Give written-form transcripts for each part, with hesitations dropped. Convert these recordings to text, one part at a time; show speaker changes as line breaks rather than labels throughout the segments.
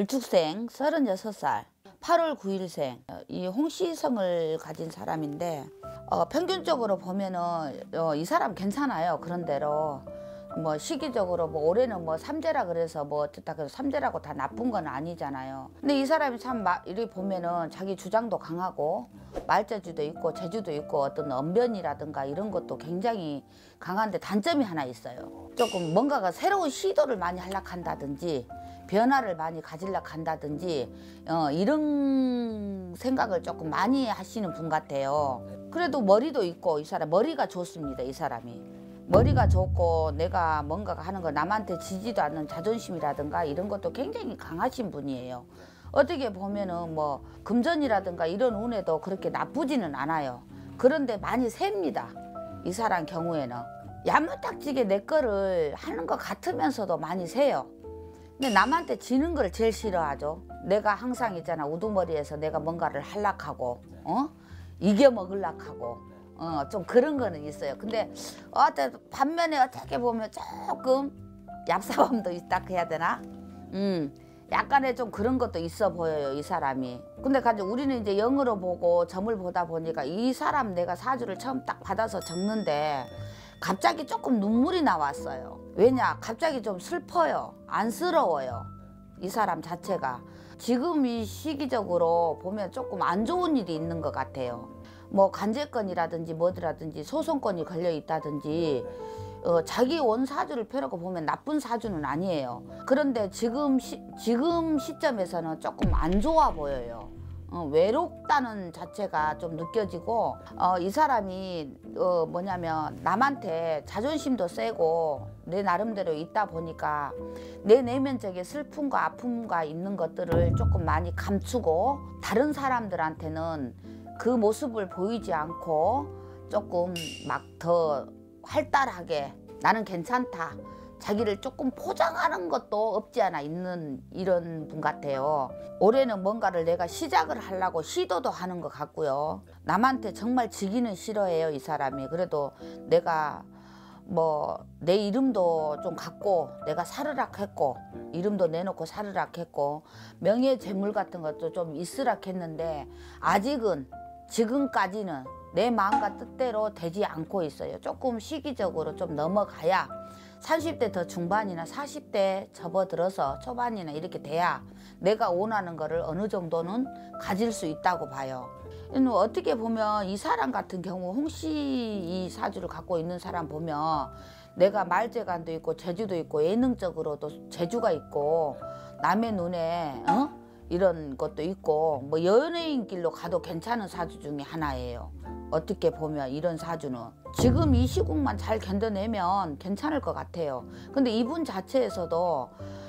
을죽생 36살 8월 9일생 이 홍씨성을 가진 사람인데 평균적으로 보면은 이 사람 괜찮아요. 그런대로 뭐 시기적으로 뭐 올해는 뭐 삼재라 그래서 뭐 어쨌다 그래서 삼재라고 다 나쁜 건 아니잖아요. 근데 이 사람이 참 이렇게 보면은 자기 주장도 강하고 말재주도 있고 재주도 있고 어떤 언변이라든가 이런 것도 굉장히 강한데 단점이 하나 있어요. 조금 뭔가가 새로운 시도를 많이 하려고 한다든지 변화를 많이 가지려고 한다든지 이런 생각을 조금 많이 하시는 분 같아요. 그래도 머리도 있고 이 사람 머리가 좋습니다. 이 사람이 머리가 좋고 내가 뭔가가 하는 거 남한테 지지도 않는 자존심이라든가 이런 것도 굉장히 강하신 분이에요. 어떻게 보면은 뭐 금전이라든가 이런 운에도 그렇게 나쁘지는 않아요. 그런데 많이 셉니다. 이 사람 경우에는 야무딱지게 내 거를 하는 것 같으면서도 많이 세요. 근데 남한테 지는 걸 제일 싫어하죠. 내가 항상 있잖아 우두머리에서 내가 뭔가를 하려고 하고 이겨 먹으려고 하고 좀 그런 거는 있어요. 근데 반면에 어떻게 보면 조금 얍삽함도 있다 해야 되나? 약간의 좀 그런 것도 있어 보여요, 이 사람이. 근데 우리는 이제 영으로 보고 점을 보다 보니까 이 사람 내가 사주를 처음 딱 받아서 적는데 갑자기 조금 눈물이 나왔어요. 왜냐? 갑자기 좀 슬퍼요. 안쓰러워요. 이 사람 자체가. 지금 이 시기적으로 보면 조금 안 좋은 일이 있는 것 같아요. 뭐 간제건이라든지 뭐더라든지 소송건이 걸려 있다든지 자기 원 사주를 펴놓고 보면 나쁜 사주는 아니에요. 그런데 지금 시점에서는 조금 안 좋아 보여요. 외롭다는 자체가 좀 느껴지고 이 사람이 뭐냐면 남한테 자존심도 세고 내 나름대로 있다 보니까 내 내면적인 슬픔과 아픔과 있는 것들을 조금 많이 감추고 다른 사람들한테는 그 모습을 보이지 않고 조금 막 더 활달하게 나는 괜찮다 자기를 조금 포장하는 것도 없지 않아 있는 이런 분 같아요. 올해는 뭔가를 내가 시작을 하려고 시도도 하는 것 같고요. 남한테 정말 지기는 싫어해요, 이 사람이. 그래도 내가 뭐 내 이름도 좀 갖고 내가 살으락 했고 이름도 내놓고 살으락 했고 명예 재물 같은 것도 좀 있으락 했는데 아직은 지금까지는 내 마음과 뜻대로 되지 않고 있어요. 조금 시기적으로 좀 넘어가야 30대 더 중반이나 40대 접어들어서 초반이나 이렇게 돼야 내가 원하는 거를 어느 정도는 가질 수 있다고 봐요. 어떻게 보면 이 사람 같은 경우 홍씨 이 사주를 갖고 있는 사람 보면 내가 말재간도 있고 재주도 있고 예능적으로도 재주가 있고 남의 눈에 이런 것도 있고 뭐 연예인 길로 가도 괜찮은 사주 중에 하나예요. 어떻게 보면 이런 사주는 지금 이 시국만 잘 견뎌내면 괜찮을 것 같아요. 근데 이분 자체에서도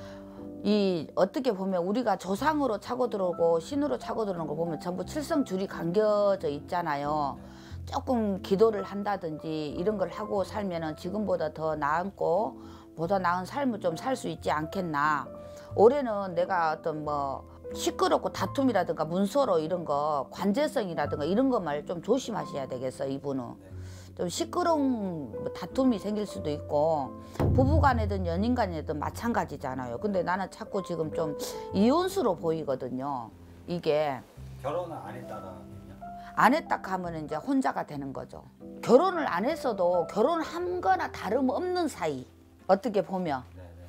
어떻게 보면 우리가 조상으로 차고 들어오고 신으로 차고 들어오는 거 보면 전부 칠성줄이 감겨져 있잖아요. 조금 기도를 한다든지 이런 걸 하고 살면은 지금보다 더 나았고 보다 나은 삶을 좀 살 수 있지 않겠나. 올해는 내가 어떤 뭐 시끄럽고 다툼이라든가 문서로 이런 거 관제성이라든가 이런 것만 좀 조심하셔야 되겠어. 이분은 좀 시끄러운 다툼이 생길 수도 있고 부부간에든 연인간에든 마찬가지잖아요. 근데 나는 자꾸 지금 좀 이혼수로 보이거든요. 이게
결혼을 안 했다라는 얘기요?
안 했다 하면 이제 혼자가 되는 거죠. 결혼을 안 했어도 결혼한 거나 다름없는 사이. 어떻게 보면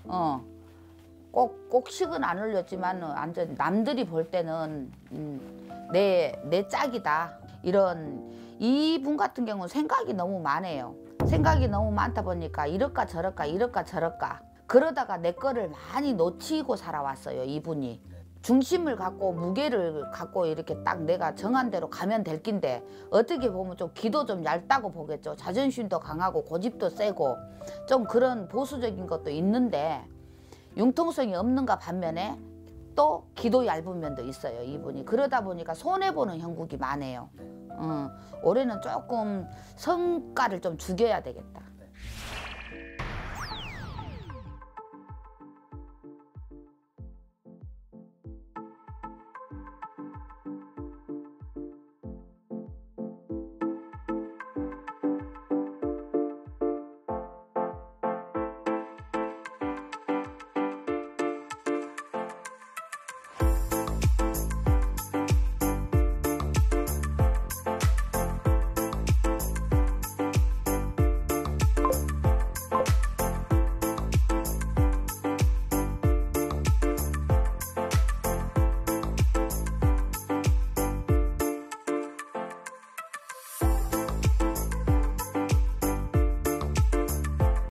꼭 식은 안 올렸지만 완전 남들이 볼 때는 내 짝이다. 이분 같은 경우는 생각이 너무 많아요. 생각이 너무 많다 보니까 이럴까 저럴까 이럴까 저럴까 그러다가 내 거를 많이 놓치고 살아왔어요. 이분이 중심을 갖고 무게를 갖고 이렇게 딱 내가 정한 대로 가면 될 낀데 어떻게 보면 좀 기도 좀 얇다고 보겠죠. 자존심도 강하고 고집도 세고 좀 그런 보수적인 것도 있는데 융통성이 없는가 반면에 또 기도 얇은 면도 있어요. 이분이 그러다 보니까 손해보는 형국이 많아요. 올해는 조금 성과를 좀 죽여야 되겠다.